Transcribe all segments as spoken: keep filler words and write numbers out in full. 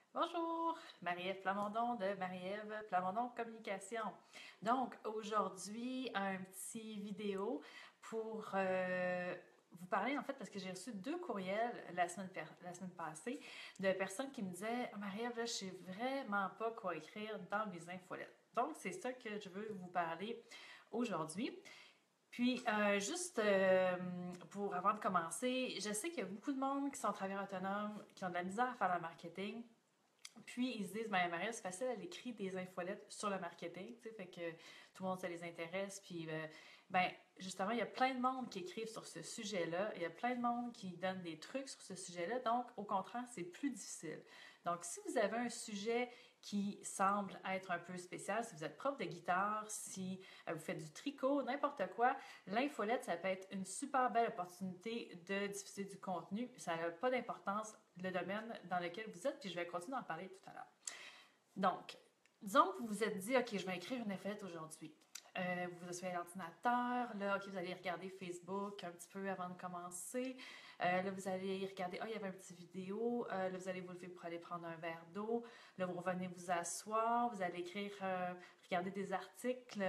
Bonjour, Marie-Ève Plamondon de Marie-Ève Plamondon Communication. Donc aujourd'hui, un petit vidéo pour euh, vous parler en fait parce que j'ai reçu deux courriels la semaine, la semaine passée de personnes qui me disaient: Marie-Ève, là, je sais vraiment pas quoi écrire dans mes infolettes. Donc c'est ça que je veux vous parler aujourd'hui. Puis, euh, juste euh, pour avant de commencer, je sais qu'il y a beaucoup de monde qui sont travailleurs autonomes, qui ont de la misère à faire le marketing. Puis ils se disent, ben Marie, c'est facile, elle écrit des infolettes sur le marketing, tu sais, fait que tout le monde, ça les intéresse. Puis, euh, ben justement, il y a plein de monde qui écrivent sur ce sujet-là. Il y a plein de monde qui donne des trucs sur ce sujet-là. Donc, au contraire, c'est plus difficile. Donc, si vous avez un sujet qui semble être un peu spécial, si vous êtes prof de guitare, si euh, vous faites du tricot, n'importe quoi, l'infolette, ça peut être une super belle opportunité de diffuser du contenu. Ça n'a pas d'importance le domaine dans lequel vous êtes, puis je vais continuer d'en parler tout à l'heure. Donc, disons que vous vous êtes dit, OK, je vais écrire une infolette aujourd'hui. Euh, vous vous asseyez à l'ordinateur, là, OK, vous allez regarder Facebook un petit peu avant de commencer. Euh, là, vous allez regarder, ah, oh, il y avait une petite vidéo. Euh, là, vous allez vous lever pour aller prendre un verre d'eau. Là, vous revenez vous asseoir. Vous allez écrire, euh, regarder des articles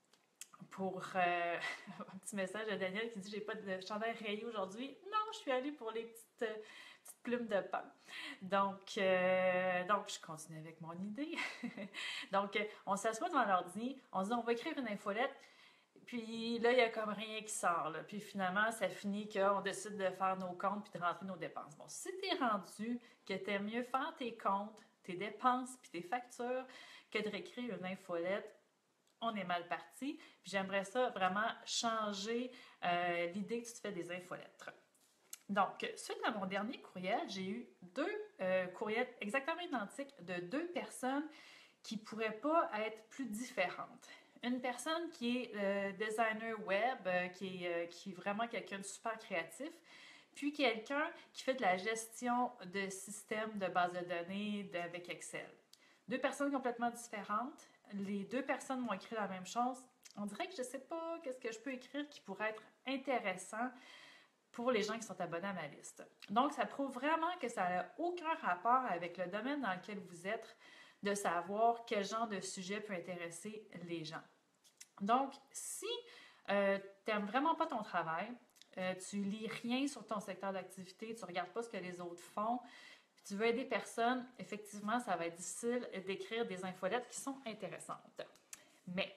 pour euh, un petit message de Daniel qui dit: j'ai pas de chandail rayé aujourd'hui. Non, je suis allée pour les petites, euh, petites plumes de pain. Donc, euh, donc, je continue avec mon idée. Donc, euh, on s'assoit devant l'ordi, on se dit: on va écrire une infolette. Puis là, il y a comme rien qui sort. Là. Puis finalement, ça finit qu'on décide de faire nos comptes puis de rentrer nos dépenses. Bon, si t'es rendu que t'aimes mieux faire tes comptes, tes dépenses puis tes factures que de réécrire une infolette, on est mal parti. Puis j'aimerais ça vraiment changer euh, l'idée que tu te fais des infolettres. Donc, suite à mon dernier courriel, j'ai eu deux euh, courriels exactement identiques de deux personnes qui ne pourraient pas être plus différentes. Une personne qui est euh, designer web, euh, qui est euh, qui est vraiment quelqu'un de super créatif, puis quelqu'un qui fait de la gestion de systèmes de base de données avec Excel. Deux personnes complètement différentes. Les deux personnes m'ont écrit la même chose. On dirait que je ne sais pas qu'est-ce que je peux écrire qui pourrait être intéressant pour les gens qui sont abonnés à ma liste. Donc, ça prouve vraiment que ça n'a aucun rapport avec le domaine dans lequel vous êtes, de savoir quel genre de sujet peut intéresser les gens. Donc, si euh, tu n'aimes vraiment pas ton travail, euh, tu lis rien sur ton secteur d'activité, tu ne regardes pas ce que les autres font, puis tu veux aider personne, effectivement, ça va être difficile d'écrire des infolettes qui sont intéressantes. Mais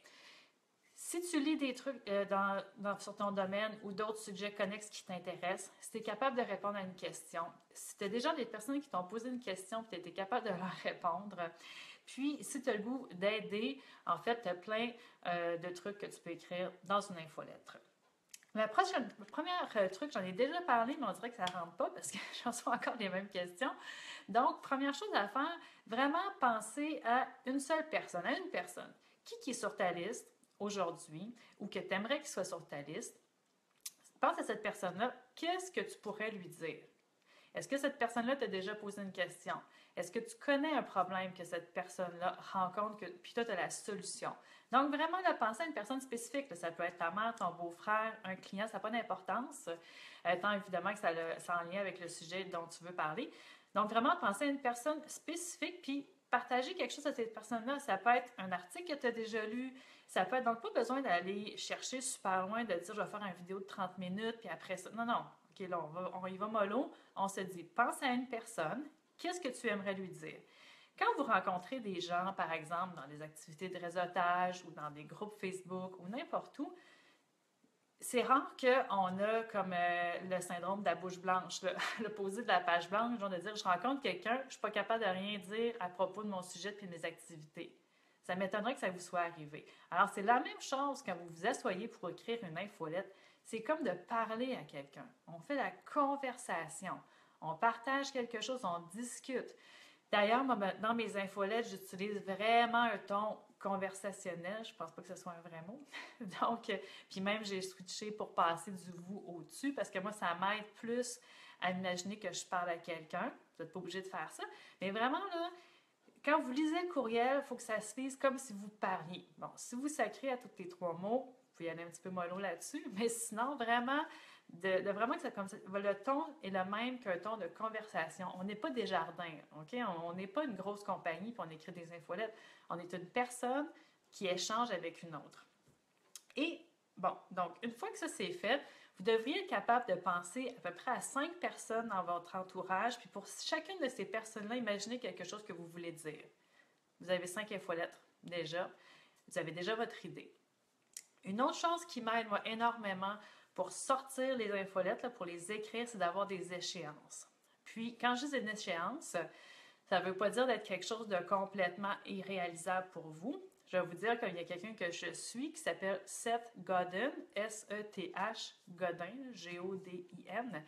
si tu lis des trucs euh, dans, dans, sur ton domaine ou d'autres sujets connexes qui t'intéressent, si tu es capable de répondre à une question, si tu as déjà des personnes qui t'ont posé une question et tu étais capable de leur répondre, puis si tu as le goût d'aider, en fait, tu as plein euh, de trucs que tu peux écrire dans une infolettre. La prochaine, le premier euh, truc, j'en ai déjà parlé, mais on dirait que ça ne rentre pas parce que j'en reçois encore les mêmes questions. Donc, première chose à faire, vraiment penser à une seule personne, à une personne. Qui, qui est sur ta liste aujourd'hui ou que tu aimerais qu'il soit sur ta liste? Pense à cette personne-là. Qu'est-ce que tu pourrais lui dire? Est-ce que cette personne-là t'a déjà posé une question? Est-ce que tu connais un problème que cette personne-là rencontre, que, puis toi, tu as la solution? Donc, vraiment, là, penser à une personne spécifique. Là, ça peut être ta mère, ton beau-frère, un client, ça n'a pas d'importance, euh, tant évidemment que ça c'est en lien avec le sujet dont tu veux parler. Donc, vraiment, penser à une personne spécifique, puis partager quelque chose à cette personne-là. Ça peut être un article que tu as déjà lu. Ça peut être donc pas besoin d'aller chercher super loin, de dire je vais faire une vidéo de trente minutes, puis après ça. Non, non. OK, là, on, va, on y va mollo. On se dit, pense à une personne. Qu'est-ce que tu aimerais lui dire? Quand vous rencontrez des gens, par exemple, dans des activités de réseautage ou dans des groupes Facebook ou n'importe où, c'est rare qu'on a comme euh, le syndrome de la bouche blanche, l'opposé de la page blanche, genre de dire je rencontre quelqu'un, je ne suis pas capable de rien dire à propos de mon sujet et de mes activités. Ça m'étonnerait que ça vous soit arrivé. Alors, c'est la même chose quand vous vous asseyez pour écrire une infolette. C'est comme de parler à quelqu'un. On fait la conversation. On partage quelque chose, on discute. D'ailleurs, dans mes infolettes, j'utilise vraiment un ton conversationnel. Je pense pas que ce soit un vrai mot. Donc, puis même, j'ai switché pour passer du vous au tu parce que moi, ça m'aide plus à imaginer que je parle à quelqu'un. Vous n'êtes pas obligé de faire ça. Mais vraiment, là, quand vous lisez le courriel, il faut que ça se lise comme si vous parliez. Bon, si vous sacrez à tous les trois mots, vous pouvez y aller un petit peu mollo là-dessus, mais sinon, vraiment, de, de vraiment que ça, comme ça, le ton est le même qu'un ton de conversation. On n'est pas des jardins, OK? On n'est pas une grosse compagnie, puis on écrit des infolettes. On est une personne qui échange avec une autre. Et, bon, donc, une fois que ça c'est fait, vous devriez être capable de penser à peu près à cinq personnes dans votre entourage, puis pour chacune de ces personnes-là, imaginez quelque chose que vous voulez dire. Vous avez cinq infolettres déjà. Vous avez déjà votre idée. Une autre chose qui m'aide, moi, énormément pour sortir les infolettes, là, pour les écrire, c'est d'avoir des échéances. Puis, quand je dis une échéance, ça ne veut pas dire d'être quelque chose de complètement irréalisable pour vous. Je vais vous dire qu'il y a quelqu'un que je suis qui s'appelle Seth Godin, S E T H Godin, G O D I N.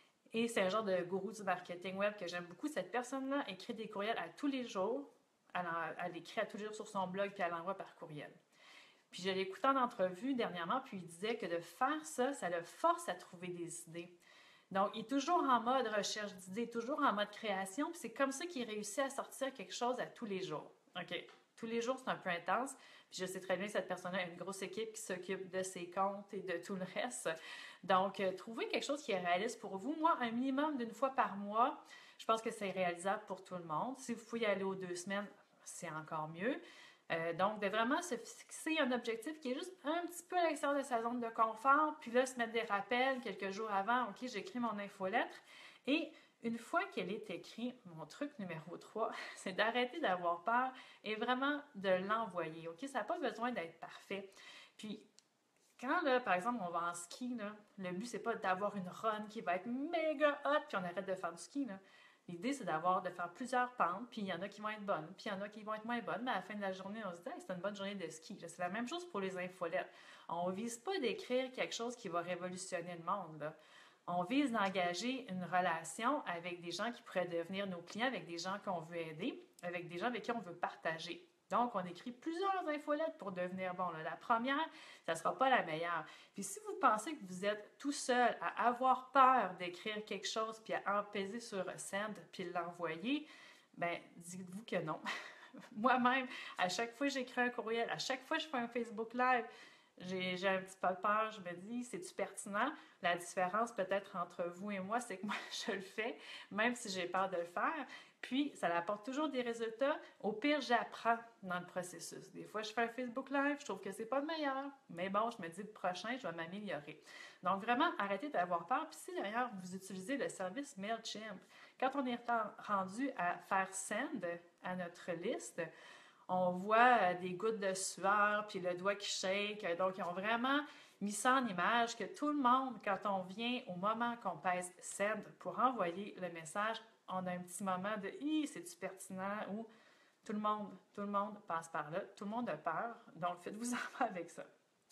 Et c'est un genre de gourou du marketing web que j'aime beaucoup. Cette personne-là écrit des courriels à tous les jours. Elle, en, elle écrit à tous les jours sur son blog puis elle l'envoie par courriel. Puis je l'ai écouté en entrevue dernièrement, puis il disait que de faire ça, ça le force à trouver des idées. Donc, il est toujours en mode recherche d'idées, toujours en mode création, puis c'est comme ça qu'il réussit à sortir quelque chose à tous les jours. OK? Tous les jours, c'est un peu intense, puis je sais très bien que cette personne-là a une grosse équipe qui s'occupe de ses comptes et de tout le reste. Donc, euh, trouvez quelque chose qui est réaliste pour vous. Moi, un minimum d'une fois par mois, je pense que c'est réalisable pour tout le monde. Si vous pouvez y aller aux deux semaines, c'est encore mieux. Euh, donc, de vraiment se fixer un objectif qui est juste un petit peu à l'extérieur de sa zone de confort, puis là, se mettre des rappels quelques jours avant, OK, j'écris mon infolettre. Et une fois qu'elle est écrite, mon truc numéro trois, c'est d'arrêter d'avoir peur et vraiment de l'envoyer, OK? Ça n'a pas besoin d'être parfait. Puis, quand, là, par exemple, on va en ski, là, le but, c'est pas d'avoir une run qui va être méga hot, puis on arrête de faire du ski, là. L'idée, c'est d'avoir, de faire plusieurs pentes, puis il y en a qui vont être bonnes, puis il y en a qui vont être moins bonnes, mais à la fin de la journée, on se dit hey, c'est une bonne journée de ski. C'est la même chose pour les infolettes. On ne vise pas d'écrire quelque chose qui va révolutionner le monde, là. On vise d'engager une relation avec des gens qui pourraient devenir nos clients, avec des gens qu'on veut aider, avec des gens avec qui on veut partager. Donc, on écrit plusieurs infolettes pour devenir bon. Là. La première, ça ne sera pas la meilleure. Puis si vous pensez que vous êtes tout seul à avoir peur d'écrire quelque chose puis à empaiser sur Send puis l'envoyer, bien, dites-vous que non. Moi-même, à chaque fois que j'écris un courriel, à chaque fois que je fais un Facebook Live, j'ai, j'ai un petit peu peur, je me dis, c'est-tu pertinent? La différence peut-être entre vous et moi, c'est que moi, je le fais, même si j'ai peur de le faire. Puis, ça apporte toujours des résultats. Au pire, j'apprends dans le processus. Des fois, je fais un Facebook Live, je trouve que c'est pas le meilleur. Mais bon, je me dis, le prochain, je vais m'améliorer. Donc, vraiment, arrêtez d'avoir peur. Puis si, d'ailleurs, vous utilisez le service MailChimp, quand on est rendu à faire send à notre liste, on voit des gouttes de sueur, puis le doigt qui shake. Donc, ils ont vraiment mis ça en image que tout le monde, quand on vient au moment qu'on pèse send pour envoyer le message, on a un petit moment de « Hi, c'est-tu pertinent? » ou tout le monde, tout le monde passe par là, tout le monde a peur, donc faites-vous en pas avec ça.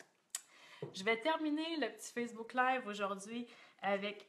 Je vais terminer le petit Facebook Live aujourd'hui avec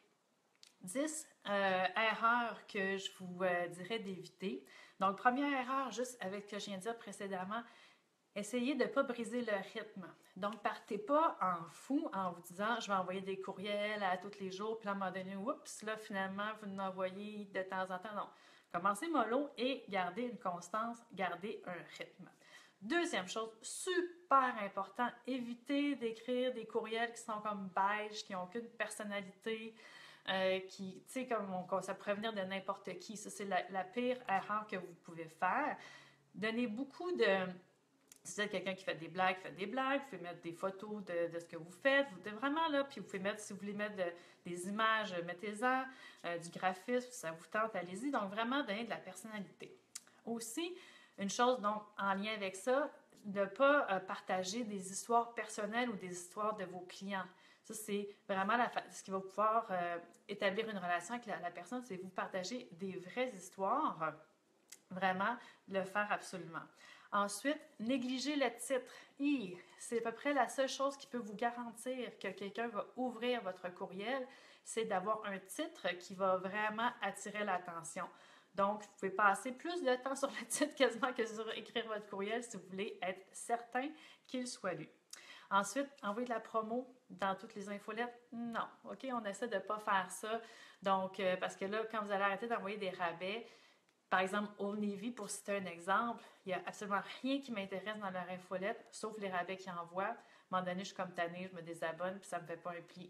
dix euh, erreurs que je vous euh, dirais d'éviter. Donc, première erreur, juste avec ce que je viens de dire précédemment, essayez de ne pas briser le rythme. Donc, partez pas en fou en vous disant « je vais envoyer des courriels à tous les jours », puis à un moment donné, oups, là, finalement, vous en envoyez de temps en temps. Non. Commencez mollo et gardez une constance, gardez un rythme. Deuxième chose, super important, évitez d'écrire des courriels qui sont comme beige, qui n'ont aucune personnalité, euh, qui, tu sais, comme on, ça pourrait venir de n'importe qui. Ça, c'est la, la pire erreur que vous pouvez faire. Donnez beaucoup de... Si vous êtes quelqu'un qui fait des blagues, faites des blagues. Vous pouvez mettre des photos de, de ce que vous faites. Vous êtes vraiment là. Puis vous pouvez mettre, si vous voulez mettre de, des images, mettez-en, euh, du graphisme, ça vous tente, allez-y. Donc vraiment, donner de la personnalité. Aussi, une chose donc en lien avec ça, de ne pas euh, partager des histoires personnelles ou des histoires de vos clients. Ça, c'est vraiment la, ce qui va pouvoir euh, établir une relation avec la, la personne, c'est vous partager des vraies histoires. Vraiment, le faire absolument. Ensuite, négligez le titre. Hi, c'est à peu près la seule chose qui peut vous garantir que quelqu'un va ouvrir votre courriel, c'est d'avoir un titre qui va vraiment attirer l'attention. Donc, vous pouvez passer plus de temps sur le titre quasiment que sur écrire votre courriel si vous voulez être certain qu'il soit lu. Ensuite, envoyer de la promo dans toutes les infolettes. Non, OK, on essaie de ne pas faire ça. Donc, euh, parce que là, quand vous allez arrêter d'envoyer des rabais, par exemple, Old Navy, pour citer un exemple, il n'y a absolument rien qui m'intéresse dans leur infolette, sauf les rabais qu'ils envoient. À un moment donné, je suis comme tannée, je me désabonne, puis ça ne me fait pas un pli.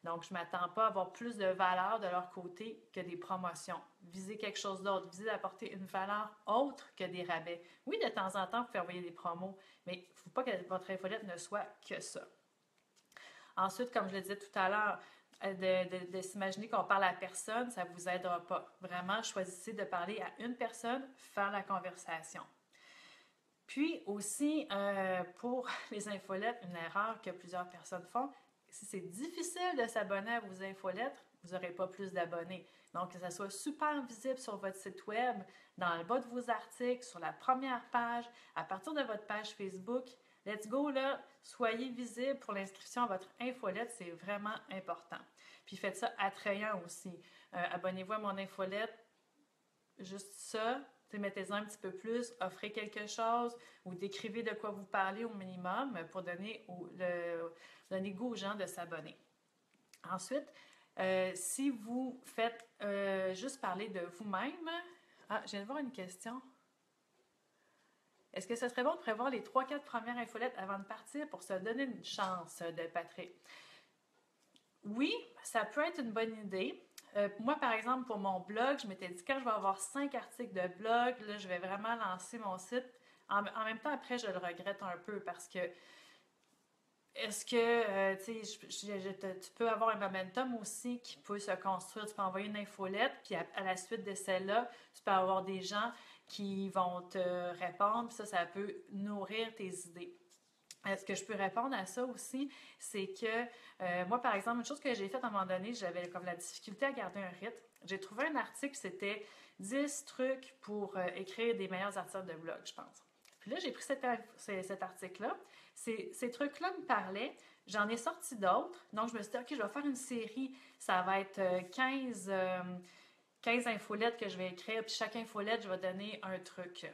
Donc, je ne m'attends pas à avoir plus de valeur de leur côté que des promotions. Visez quelque chose d'autre. Visez d'apporter une valeur autre que des rabais. Oui, de temps en temps, vous pouvez envoyer des promos, mais il ne faut pas que votre infolette ne soit que ça. Ensuite, comme je le disais tout à l'heure, de, de, de s'imaginer qu'on parle à personne, ça ne vous aidera pas. Vraiment, choisissez de parler à une personne, faire la conversation. Puis aussi, euh, pour les infolettes, une erreur que plusieurs personnes font, si c'est difficile de s'abonner à vos infolettes, vous n'aurez pas plus d'abonnés. Donc, que ça soit super visible sur votre site web, dans le bas de vos articles, sur la première page, à partir de votre page Facebook, let's go là, soyez visible pour l'inscription à votre infolette, c'est vraiment important. Puis faites ça attrayant aussi. Euh, abonnez-vous à mon infolette, juste ça. Mettez-en un petit peu plus, offrez quelque chose ou décrivez de quoi vous parlez au minimum pour donner, au, le, donner goût aux gens de s'abonner. Ensuite, euh, si vous faites euh, juste parler de vous-même, ah, je viens de voir une question. Est-ce que ce serait bon de prévoir les trois quatre premières infolettes avant de partir pour se donner une chance de Patrick? Oui, ça peut être une bonne idée. Euh, moi, par exemple, pour mon blog, je m'étais dit quand je vais avoir cinq articles de blog, là, je vais vraiment lancer mon site. En, en même temps, après, je le regrette un peu parce que est-ce que, euh, tu sais, tu peux avoir un momentum aussi qui peut se construire. Tu peux envoyer une infolette, puis à, à la suite de celle-là, tu peux avoir des gens qui vont te répondre, puis ça, ça peut nourrir tes idées. Ce que je peux répondre à ça aussi, c'est que euh, moi, par exemple, une chose que j'ai faite à un moment donné, j'avais comme la difficulté à garder un rythme. J'ai trouvé un article, c'était dix trucs pour euh, écrire des meilleurs articles de blog, je pense. Puis là, j'ai pris cet, cet article-là. Ces, ces trucs-là me parlaient. J'en ai sorti d'autres. Donc, je me suis dit, OK, je vais faire une série. Ça va être quinze, euh, quinze infolettes que je vais écrire. Puis chaque infolette, je vais donner un truc.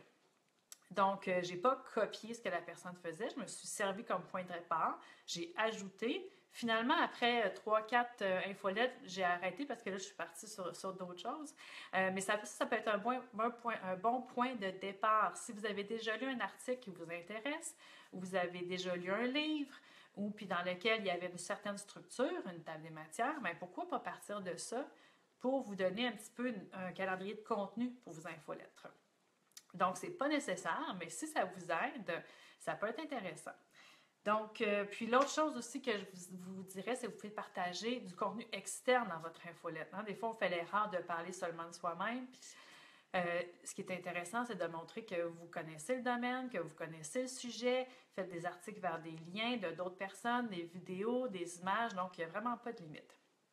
Donc, euh, je n'ai pas copié ce que la personne faisait. Je me suis servi comme point de départ. J'ai ajouté. Finalement, après trois quatre euh, infolettes, j'ai arrêté parce que là, je suis partie sur, sur d'autres choses. Euh, mais ça, ça peut être un bon, un, point, un bon point de départ. Si vous avez déjà lu un article qui vous intéresse, ou vous avez déjà lu un livre, ou puis dans lequel il y avait une certaine structure, une table des matières, bien, pourquoi pas partir de ça pour vous donner un petit peu une, un calendrier de contenu pour vos infolettres. Donc, ce n'est pas nécessaire, mais si ça vous aide, ça peut être intéressant. Donc, euh, puis l'autre chose aussi que je vous, vous dirais, c'est que vous pouvez partager du contenu externe dans votre infolette. Hein? Des fois, on fait l'erreur de parler seulement de soi-même. Euh, ce qui est intéressant, c'est de montrer que vous connaissez le domaine, que vous connaissez le sujet, faites des articles vers des liens de d'autres personnes, des vidéos, des images, donc il n'y a vraiment pas de limite.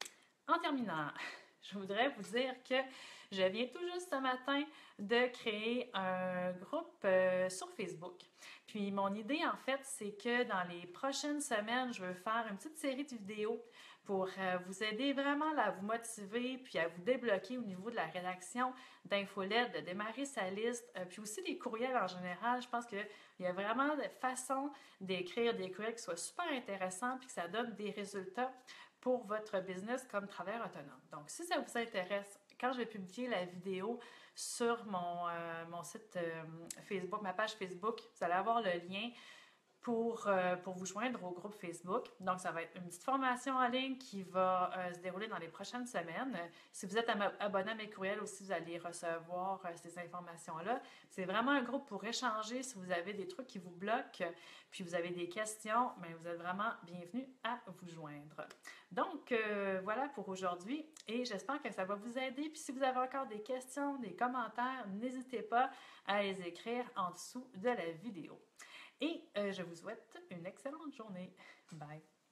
En terminant, je voudrais vous dire que je viens tout juste ce matin de créer un groupe euh, sur Facebook. Puis mon idée, en fait, c'est que dans les prochaines semaines, je veux faire une petite série de vidéos pour euh, vous aider vraiment là, à vous motiver puis à vous débloquer au niveau de la rédaction d'infolettes, de démarrer sa liste, euh, puis aussi des courriels en général. Je pense qu'il y a vraiment des façons d'écrire des courriels qui soient super intéressants puis que ça donne des résultats pour votre business comme travailleur autonome. Donc, si ça vous intéresse, quand je vais publier la vidéo sur mon, euh, mon site euh, Facebook, ma page Facebook, vous allez avoir le lien pour, euh, pour vous joindre au groupe Facebook. Donc, ça va être une petite formation en ligne qui va euh, se dérouler dans les prochaines semaines. Si vous êtes abonné à mes courriels aussi, vous allez recevoir euh, ces informations-là. C'est vraiment un groupe pour échanger si vous avez des trucs qui vous bloquent, puis vous avez des questions, mais vous êtes vraiment bienvenus à vous joindre. Donc, euh, voilà pour aujourd'hui et j'espère que ça va vous aider. Puis si vous avez encore des questions, des commentaires, n'hésitez pas à les écrire en dessous de la vidéo. Et euh, je vous souhaite une excellente journée. Bye!